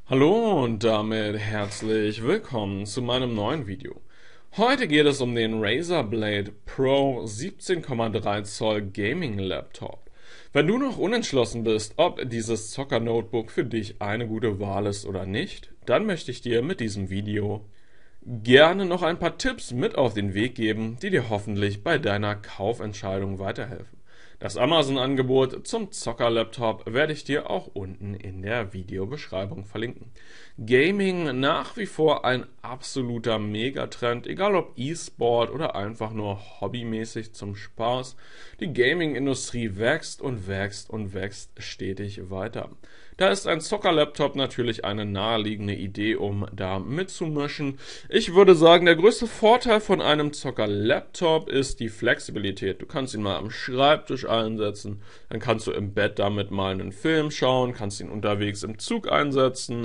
Hallo und damit herzlich willkommen zu meinem neuen Video. Heute geht es um den Razer Blade Pro 17,3 Zoll Gaming Laptop. Wenn du noch unentschlossen bist, ob dieses Zocker-Notebook für dich eine gute Wahl ist oder nicht, dann möchte ich dir mit diesem Video gerne noch ein paar Tipps mit auf den Weg geben, die dir hoffentlich bei deiner Kaufentscheidung weiterhelfen. Das Amazon-Angebot zum Zocker-Laptop werde ich dir auch unten in der Videobeschreibung verlinken. Gaming nach wie vor ein absoluter Megatrend, egal ob E-Sport oder einfach nur hobbymäßig zum Spaß. Die Gaming-Industrie wächst und wächst und wächst stetig weiter. Da ist ein Zocker-Laptop natürlich eine naheliegende Idee, um da mitzumischen. Ich würde sagen, der größte Vorteil von einem Zocker-Laptop ist die Flexibilität. Du kannst ihn mal am Schreibtisch einsetzen, dann kannst du im Bett damit mal einen Film schauen, kannst ihn unterwegs im Zug einsetzen,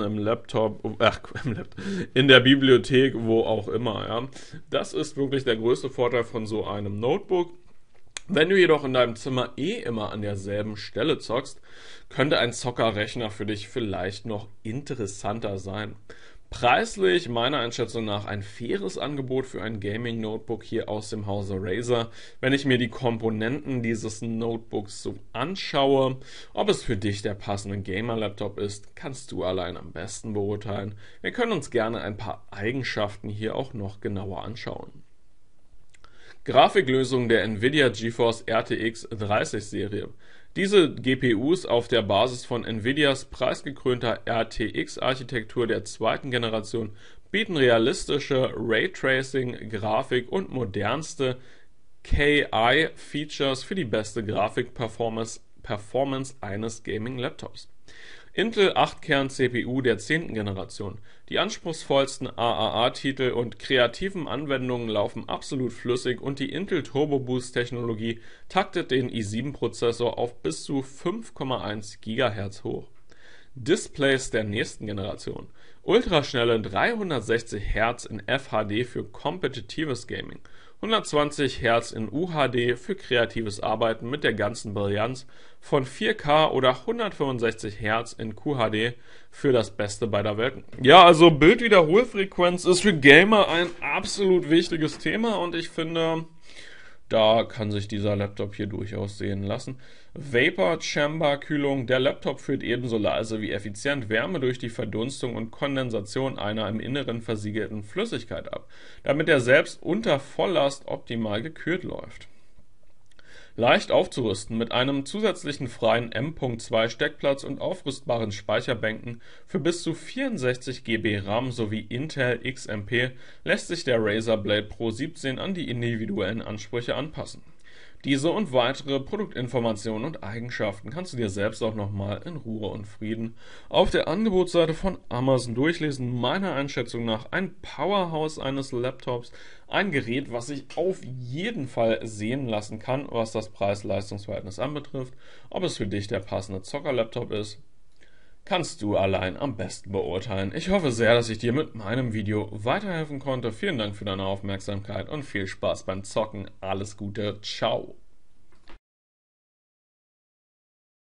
in der Bibliothek, wo auch immer. Ja. Das ist wirklich der größte Vorteil von so einem Notebook. Wenn du jedoch in deinem Zimmer immer an derselben Stelle zockst, könnte ein Zockerrechner für dich vielleicht noch interessanter sein. Preislich meiner Einschätzung nach ein faires Angebot für ein Gaming-Notebook hier aus dem Hause Razer. Wenn ich mir die Komponenten dieses Notebooks so anschaue, ob es für dich der passende Gamer-Laptop ist, kannst du allein am besten beurteilen. Wir können uns gerne ein paar Eigenschaften hier auch noch genauer anschauen. Grafiklösung der Nvidia GeForce RTX 30 Serie. Diese GPUs auf der Basis von Nvidias preisgekrönter RTX-Architektur der zweiten Generation bieten realistische Raytracing-Grafik und modernste KI-Features für die beste Grafikperformance eines Gaming-Laptops. Intel 8-Kern-CPU der 10. Generation. Die anspruchsvollsten AAA-Titel und kreativen Anwendungen laufen absolut flüssig und die Intel Turbo Boost Technologie taktet den i7-Prozessor auf bis zu 5,1 GHz hoch. Displays der nächsten Generation. Ultraschnelle 360 Hz in FHD für kompetitives Gaming. 120 Hz in UHD für kreatives Arbeiten mit der ganzen Brillanz von 4K oder 165 Hz in QHD für das Beste beider Welten. Ja, also Bildwiederholfrequenz ist für Gamer ein absolut wichtiges Thema und ich finde, da kann sich dieser Laptop hier durchaus sehen lassen. Vapor Chamber Kühlung. Der Laptop führt ebenso leise wie effizient Wärme durch die Verdunstung und Kondensation einer im Inneren versiegelten Flüssigkeit ab, damit er selbst unter Volllast optimal gekühlt läuft. Leicht aufzurüsten mit einem zusätzlichen freien M.2 Steckplatz und aufrüstbaren Speicherbänken für bis zu 64 GB RAM sowie Intel XMP lässt sich der Razer Blade Pro 17 an die individuellen Ansprüche anpassen. Diese und weitere Produktinformationen und Eigenschaften kannst du dir selbst auch nochmal in Ruhe und Frieden auf der Angebotsseite von Amazon durchlesen. Meiner Einschätzung nach ein Powerhouse eines Laptops, ein Gerät, was sich auf jeden Fall sehen lassen kann, was das Preis-Leistungs-Verhältnis anbetrifft. Ob es für dich der passende Zocker-Laptop ist, kannst du allein am besten beurteilen. Ich hoffe sehr, dass ich dir mit meinem Video weiterhelfen konnte. Vielen Dank für deine Aufmerksamkeit und viel Spaß beim Zocken. Alles Gute, ciao.